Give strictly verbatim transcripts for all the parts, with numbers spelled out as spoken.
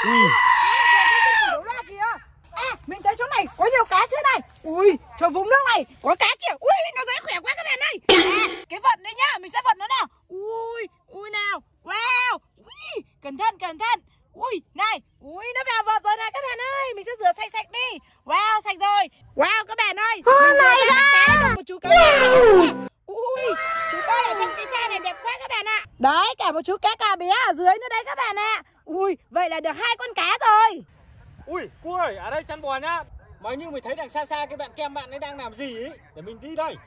Ui. Nó ra kìa. À, mình thấy chỗ này có nhiều cá chưa này. Ui, chỗ vùng nước này có cá kìa. Ui, nó dễ khỏe quá các bạn ơi. À, cái vận đấy nhá, mình sẽ vận nó nào. Ui, ui nào. Wow. Ui, cẩn thận, cẩn thận. Ui, này. Ui, nó vào vợt rồi này các bạn ơi. Mình sẽ rửa sạch sạch đi. Wow, sạch rồi. Wow, các bạn ơi. Oh my god. Được một chú cá. Wow. Ui, chú coi ở trong cái chai này đẹp quá các bạn ạ. Đấy, cả một chú cá cà bé ở dưới nữa đấy các bạn ạ. Ui, vậy là được hai con cá rồi. Ui, cô ơi, ở đây chăn bò nhá. Mà như mình thấy đằng xa xa cái bạn kem bạn ấy đang làm gì ấy. Để mình đi đây.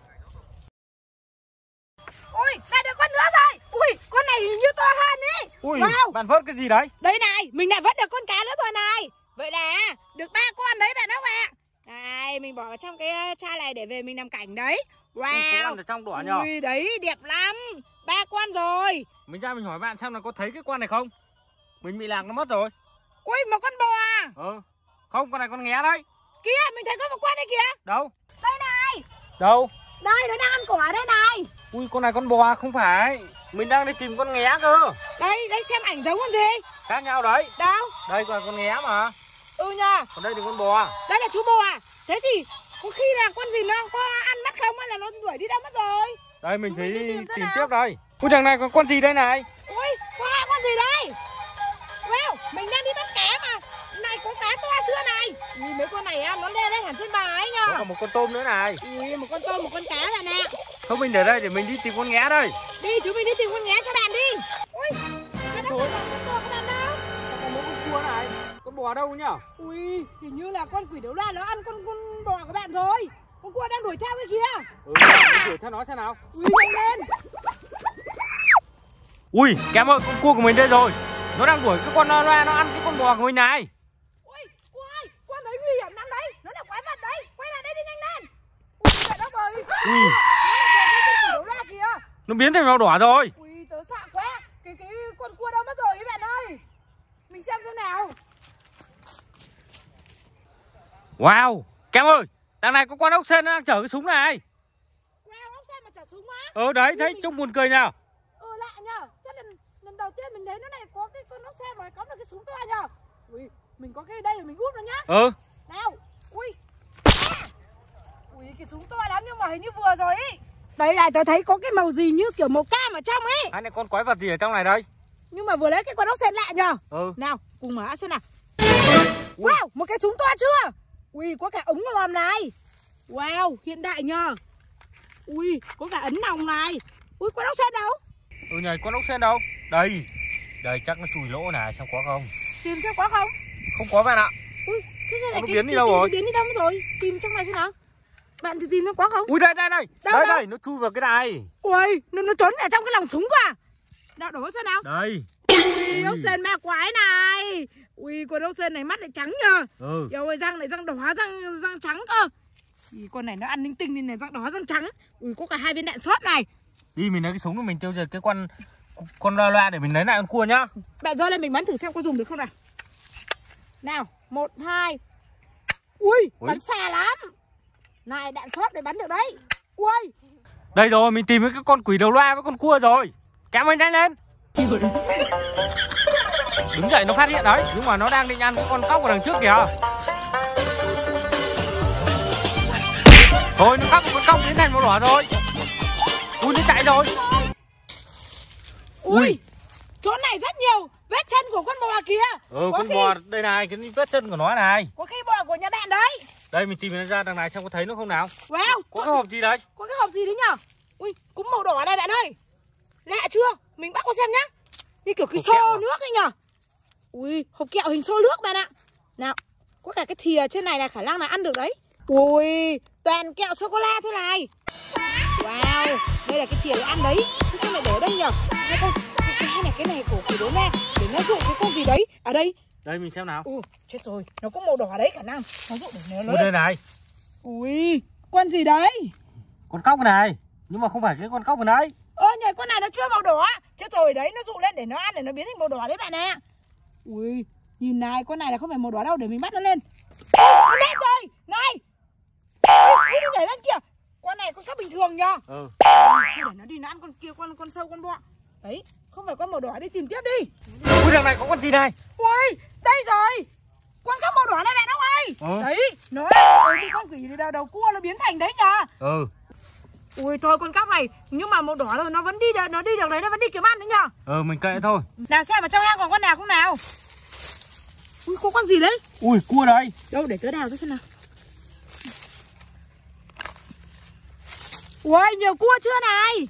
Ui, lại được con nữa rồi. Ui, con này hình như to hơn ý. Ui, wow. bạn vớt cái gì đấy? Đây này, mình lại vớt được con cá nữa rồi này. Vậy là được ba con đấy bạn không ạ? Này, mình bỏ vào trong cái chai này để về mình làm cảnh đấy. Wow. Con ở trong đỏ nhờ. Ui, đấy, đẹp lắm. Ba con rồi. Mình ra mình hỏi bạn xem là có thấy cái con này không? Mình bị lạc nó mất rồi. Ui, một con bò à? Ừ. Không, con này con nghé đấy. Kìa, mình thấy có một con đây kìa. Đâu? Đây này. Đâu? Đây, nó đang ăn cỏ đây này. Ui, con này con bò không phải. Mình đang đi tìm con nghé cơ. Đây, đây xem ảnh giống con gì. Khác nhau đấy. Đâu? Đây còn con nghé mà. Ừ nha. Còn đây thì con bò. Đây là chú bò à? Thế thì có khi là con gì nó có ăn mất không hay là nó đuổi đi đâu mất rồi? Đây mình Chúng thấy mình đi tìm tìm nào. tiếp đây. Ui, đằng này có con gì đây này? Ui, có hai con gì đây? Wow, mình đang đi bắt cá mà. Này có cá to chưa này? Ui, mấy con này á, nó lên lên hẳn trên bà ấy nhờ. Có còn một con tôm nữa này. Ui, một con tôm, một con cá bạn ạ. Thôi mình để đây để mình đi tìm con nghé đây. Đi, chúng mình đi tìm con nghé cho bạn đi. Ui, cái đó có con bạn đâu? Còn một con cua này. Con bò đâu nhỉ? Ui, hình như là con quỷ đấu la nó ăn con con bò của bạn rồi. Con cua đang đuổi theo cái kia. Ừ, mình đuổi theo nó xem nào. Ui, nhanh lên. Ui, Kém ơi, con cua của mình đây rồi. Nó đang đuổi cái con loa nó ăn cái con bò của mình này. Ui, cua ơi, con đấy nguy hiểm lắm đấy. Nó là quái vật đấy. Quay lại đây đi nhanh lên. Ui, mẹ nó bơi. Ui, Nó là con quỷ đấu la kìa. nó biến thành màu đỏ rồi. Ui, tớ sợ quá. Cái cái con cua đâu mất rồi ý bạn ơi. Mình xem xem nào. Wow, Kém ơi, đằng này có con ốc sên nó đang chở cái súng này. Wow, ốc sên mà chả súng á. Ờ đấy, thấy trông buồn cười nhờ. Ừ, lạ nhờ. Chắc lần, lần đầu tiên mình thấy nó này có cái con ốc sên mà có được cái súng to nhờ. Ui, mình có cái đây rồi mình úp nó nhá. Ừ. Nào. Ui. À. Ui, cái súng to lắm nhưng mà hình như vừa rồi ý. Đấy này, tớ thấy có cái màu gì như kiểu màu cam ở trong ấy. Hai này con quái vật gì ở trong này đây? Nhưng mà vừa lấy cái con ốc sên lạ nhờ. Ừ. Nào, cùng mở xem nào. Wow, một cái súng to chưa? Ui, có cả ống nhòm này. Wow, hiện đại nhờ. Ui, có cả ấn nòng này. Ui, con ốc sên đâu? Ừ nhỉ, con ốc sên đâu? Đây. Đây chắc nó chùi lỗ này, xem có không? Tìm xem có không? Không có bạn ạ. Ui, thế này nó cái, biến đi cái, đâu cái, rồi? Biến đi đâu rồi? Tìm trong này xem nào. Bạn thì tìm nó có không? Ui đây đây đây. Đâu, đây đâu? đây, nó chui vào cái này. Ui, nó, nó trốn ở trong cái lòng súng cơ à? Nào, đổ xem nào. Đây. Ui, ốc sên ma quái này. Ui, con ốc sên này mắt lại trắng nhờ. Ừ. Yêu ơi, răng này răng đỏ, răng răng trắng cơ. Thì con này nó ăn linh tinh nên này, răng đỏ răng trắng. Ui, có cả hai viên đạn xốp này. Đi mình lấy cái súng của mình tiêu diệt cái con con loa loa để mình lấy lại con cua nhá. Bạn giơ lên mình bắn thử xem có dùng được không nào. Nào, một, hai. Ui, Ui. bắn xa lắm. Này, đạn xốp để bắn được đấy. Ui. Đây rồi, mình tìm thấy cái con quỷ đầu loa với con cua rồi. Kém ơi, nhanh lên. Đứng dậy nó phát hiện đấy, nhưng mà nó đang định ăn cái con cóc ở đằng trước kìa. Thôi nó cóc con cóc biến thành màu đỏ rồi. Ui, nó chạy rồi. Ui, Ui. chỗ này rất nhiều vết chân của con bò kìa. Ừ, có con khi, bò đây này, cái vết chân của nó này. có khi bò của nhà bạn đấy. Đây mình tìm nó ra đằng này xem có thấy nó không nào. Wow, Có cái hộp gì đấy? có cái hộp gì đấy nhở? Ui, cũng màu đỏ đây bạn ơi. Lạ chưa? Mình bắt qua xem nhá. Như kiểu cái Hộp xô kẹo à? nước ấy nhở. Ui, hộp kẹo hình xô nước bạn ạ. Nào, có cả cái thìa trên này là khả năng là ăn được đấy. Ui, toàn kẹo sô-cô-la thôi này. Wow, đây là cái thìa để ăn đấy. Thế sao lại để ở đây nhở? Cái con, cái, cái này, cái này của quỷ đố me để nó dụ cái con gì đấy. Ở đây. Đây mình xem nào. Ui, chết rồi, nó có màu đỏ đấy khả năng. Nó dụ để nó Ui, đây này. Ui, con gì đấy? Con cóc này. Nhưng mà không phải cái con cóc ở đấy. Ơ nhờ, con này nó chưa màu đỏ. Chết rồi đấy, nó dụ lên để nó ăn để nó biến thành màu đỏ đấy bạn ạ. Ui, nhìn này, con này là không phải màu đỏ đâu, để mình bắt nó lên. Ui, nó lên rồi, này. Ui, nó nhảy lên kìa. Con này con khác bình thường nhờ. Ừ. Thôi để nó đi, nó ăn con kia, con con sâu, con bọ. Đấy, không phải con màu đỏ, đi tìm tiếp đi. Ui, đằng này có con gì này? Ui, đây rồi. Con cá màu đỏ này bạn ông ơi. Ừ. Đấy, nó ôi, cái con quỷ đầu, đầu cua nó biến thành đấy nhờ. Ừ. Ui thôi con cóc này, nhưng mà màu đỏ rồi nó vẫn đi được, nó đi được đấy, nó vẫn đi kiếm ăn đấy nhờ. Ừ, mình kệ thôi. Nào xem ở trong hang còn con nào không nào. Ui, có con gì đấy? Ui, cua đây. Đâu để tớ đào ra xem nào. Ui, nhiều cua chưa này.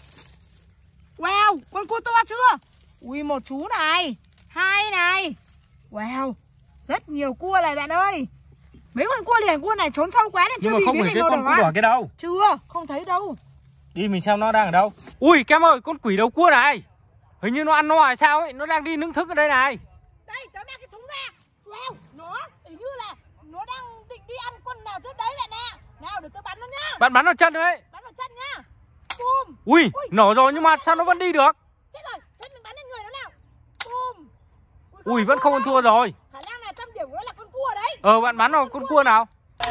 Wow, con cua to chưa? Ui, một chú này, hai này. Wow, rất nhiều cua này bạn ơi. Mấy con cua liền, cua này trốn sâu quá nên chưa Nhưng mà bị không biến phải thành cái màu con đỏ. cua đỏ kia đâu. Chưa, không thấy đâu. Đi mình xem nó đang ở đâu. Ui, Kem ơi, con quỷ đầu cua này. Hình như nó ăn no hay sao ấy, nó đang đi nướng thức ở đây này. Đây, tớ mang cái súng ra. Wow, nó hình như là nó đang định đi ăn con nào trước đấy bạn nè. Nào, để tớ bắn nó nhá. Bạn bắn vào chân đấy. Bắn vào chân nhá. Boom. Ui, Ui, nổ rồi nhưng mà sao nó vẫn đi được? Chết rồi, thế mình bắn lên người nó nào. Boom. Ui, Ui, vẫn không ăn thua rồi. Khả năng là tâm điểm của nó là con cua đấy. Ờ, bạn bắn vào con cua nào.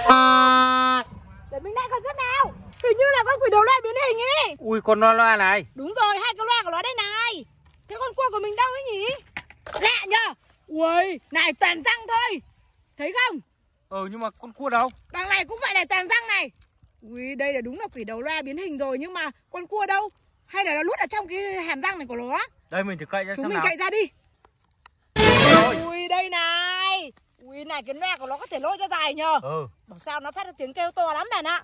Để mình lại con rất nào. Hình như là con quỷ đầu loa biến hình ấy. Ui, con loa loa này. Đúng rồi, hai con loa của nó đây này. Thế con cua của mình đâu ấy nhỉ? Lạ nhờ. Ui, này toàn răng thôi. Thấy không? Ừ, nhưng mà con cua đâu? Đằng này cũng vậy này, toàn răng này. Ui, đây là đúng là quỷ đầu loa biến hình rồi. Nhưng mà con cua đâu? Hay là nó nuốt ở trong cái hàm răng này của nó? Đây mình thử cậy ra Chúng xem mình nào. cậy ra đi. Rồi. Ui, đây này. Ui, này cái loa của nó có thể lôi ra dài nhờ. Ừ. Bảo sao nó phát ra tiếng kêu to lắm bạn ạ.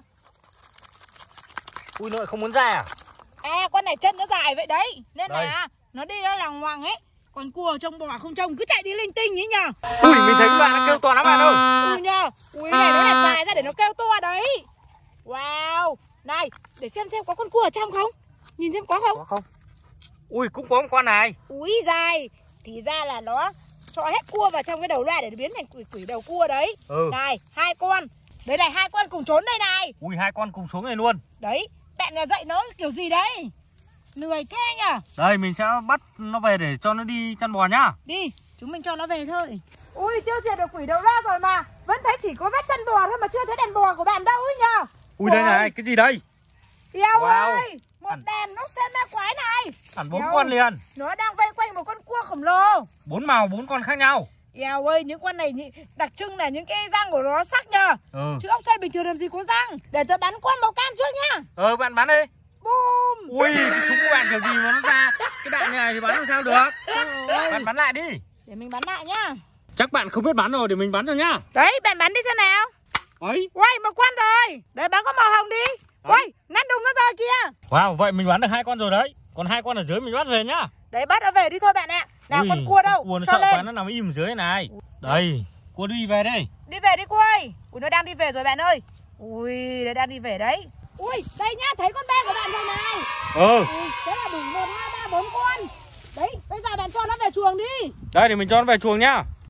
Ui, nội không muốn ra à? À, con này chân nó dài vậy đấy. Nên Đây. là nó đi nó lằng ngoằng ấy. Còn cua trông bò không trông cứ chạy đi linh tinh ấy nhờ. Ui, mình thấy cái loa nó kêu to lắm bạn ơi. Ui nhờ. Ui, này nó đặt dài ra để nó kêu to đấy. Wow. Này, để xem xem có con cua ở trong không. Nhìn xem có không. Có không? Ui, cũng có một con này. Ui, dài. Thì ra là nó cho hết cua vào trong cái đầu loa để nó biến thành quỷ quỷ đầu cua đấy. Ừ. Này, hai con. Đấy này, hai con cùng trốn đây này. Ui, hai con cùng xuống này luôn. Đấy, bạn là dạy nó kiểu gì đấy. Lười thế nhở. Đây, mình sẽ bắt nó về để cho nó đi chăn bò nhá. Đi, chúng mình cho nó về thôi. Ui, tiêu diệt được quỷ đầu loa rồi mà vẫn thấy chỉ có vết chân bò thôi mà chưa thấy đèn bò của bạn đâu ấy nhờ. Ui, đây này, cái gì đây? Eo Wow. ơi, một Hẳn- đèn nó xem ma quái này. Hẳn bốn Eo. con liền. Nó đang vây quanh một con cua khổng lồ. Bốn màu, bốn con khác nhau. Eo ơi, những con này nhị- đặc trưng là những cái răng của nó sắc nhờ. Ừ. Chứ ốc xoay bình thường làm gì có răng. Để tôi bắn con màu cam trước nhá. Ờ, bạn bắn đi. Boom. Ui, cái súng của bạn kiểu gì mà nó ra cái đạn này thì bắn làm sao được. Ôi. Bạn bắn lại đi. Để mình bắn lại nhá. Chắc bạn không biết bắn rồi, để mình bắn cho nhá. Đấy, bạn bắn đi xem nào. Ấy. Uầy, một con rồi. Đấy, bắn con màu hồng đi. Uầy, năn đùng nó rồi kìa. Wow, vậy mình bắn được hai con rồi đấy. Còn hai con ở dưới mình bắt về nhá. Đấy, bắt nó về đi thôi bạn ạ. Nào, Ui, con cua đâu? con cua nó Cho sợ lên. quá, nó nằm im ở dưới này. Đây, cua đi về đây. Đi về đi cua ơi. Ui, nó đang đi về rồi bạn ơi. Ui, nó đang đi về đấy. Ui, đây nhá, thấy con be của bạn rồi này. Ừ. Ui, thế là đủ một, hai, ba, bốn con. Đấy, bây giờ bạn cho nó về chuồng đi. Đây, để mình cho nó về chuồng nhá.